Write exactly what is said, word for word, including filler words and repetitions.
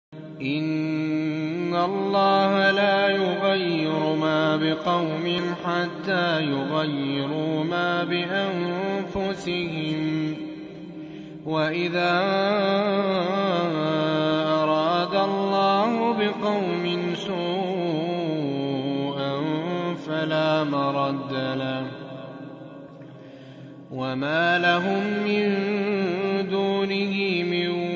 إن الله لا يغير ما بقوم حتى يغيروا ما بأنفسهم وإذا أراد الله بقوم سوءا فلا مرد له وما لهم من دونه من